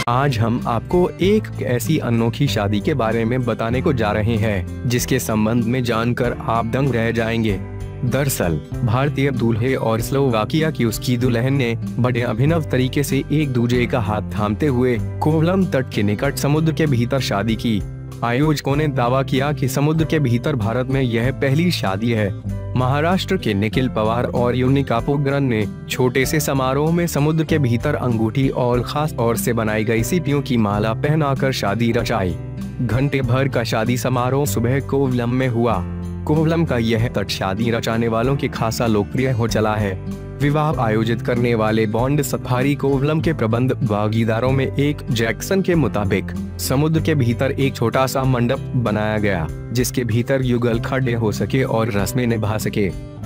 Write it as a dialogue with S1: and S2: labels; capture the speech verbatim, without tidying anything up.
S1: आज हम आपको एक ऐसी अनोखी शादी के बारे में बताने को जा रहे हैं जिसके संबंध में जानकर आप दंग रह जाएंगे। दरअसल भारतीय दूल्हे और स्लोवाकिया की उसकी दुल्हन ने बड़े अभिनव तरीके से एक दूसरे का हाथ थामते हुए कोवलम तट के निकट समुद्र के भीतर शादी की। आयोजकों ने दावा किया कि समुद्र के भीतर भारत में यह पहली शादी है। महाराष्ट्र के निखिल, पवार और यूनिका पोग्रन ने छोटे से समारोह में समुद्र के भीतर अंगूठी और खास तौर से बनाई गई सीपियों की माला पहनाकर शादी रचाई। घंटे भर का शादी समारोह सुबह कोवलम में हुआ। कोवलम का यह तट शादी रचाने वालों के खासा लोकप्रिय हो चला है। विवाह आयोजित करने वाले बॉन्ड सफारी कोवलम के प्रबंध भागीदारों में एक जैक्सन के मुताबिक समुद्र के भीतर एक छोटा सा मंडप बनाया गया जिसके भीतर युगल खड़े हो सके और रस्में निभा सके।